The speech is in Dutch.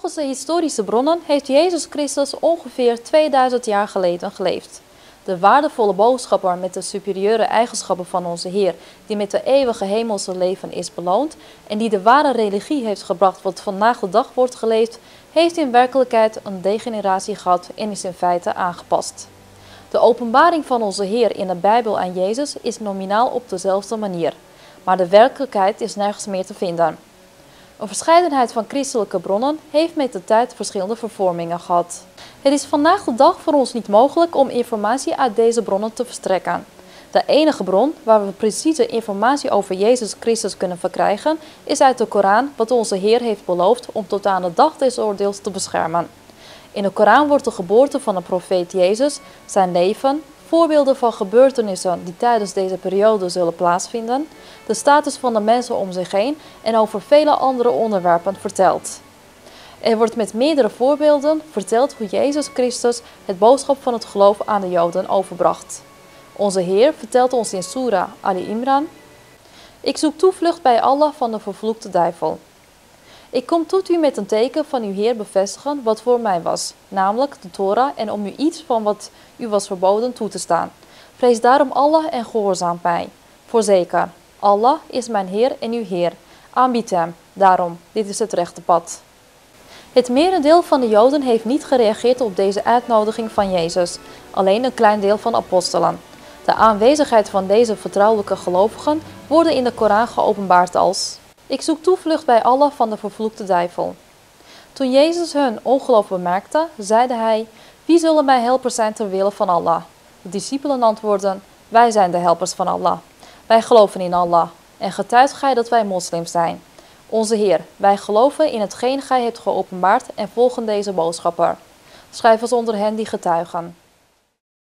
Volgens de historische bronnen heeft Jezus Christus ongeveer 2000 jaar geleden geleefd. De waardevolle boodschapper met de superieure eigenschappen van onze Heer, die met de eeuwige hemelse leven is beloond en die de ware religie heeft gebracht wat vandaag de dag wordt geleefd, heeft in werkelijkheid een degeneratie gehad en is in feite aangepast. De openbaring van onze Heer in de Bijbel aan Jezus is nominaal op dezelfde manier, maar de werkelijkheid is nergens meer te vinden. Een verscheidenheid van christelijke bronnen heeft met de tijd verschillende vervormingen gehad. Het is vandaag de dag voor ons niet mogelijk om informatie uit deze bronnen te verstrekken. De enige bron waar we precieze informatie over Jezus Christus kunnen verkrijgen is uit de Koran, wat onze Heer heeft beloofd om tot aan de dag des oordeels te beschermen. In de Koran wordt de geboorte van de profeet Jezus, zijn leven, voorbeelden van gebeurtenissen die tijdens deze periode zullen plaatsvinden, de status van de mensen om zich heen en over vele andere onderwerpen verteld. Er wordt met meerdere voorbeelden verteld hoe Jezus Christus het boodschap van het geloof aan de Joden overbracht. Onze Heer vertelt ons in Surah Ali Imran: Ik zoek toevlucht bij Allah van de vervloekte duivel. Ik kom tot u met een teken van uw Heer bevestigen wat voor mij was, namelijk de Torah, en om u iets van wat u was verboden toe te staan. Vrees daarom Allah en gehoorzaam mij. Voorzeker, Allah is mijn Heer en uw Heer. Aanbid hem, daarom, dit is het rechte pad. Het merendeel van de Joden heeft niet gereageerd op deze uitnodiging van Jezus, alleen een klein deel van de apostelen. De aanwezigheid van deze vertrouwelijke gelovigen worden in de Koran geopenbaard als: Ik zoek toevlucht bij Allah van de vervloekte duivel. Toen Jezus hun ongeloof bemerkte, zeide hij: Wie zullen mijn helpers zijn ter wille van Allah? De discipelen antwoordden: Wij zijn de helpers van Allah. Wij geloven in Allah en getuigt gij dat wij moslims zijn. Onze Heer, wij geloven in hetgeen gij hebt geopenbaard en volgen deze boodschapper. Schrijf ons onder hen die getuigen.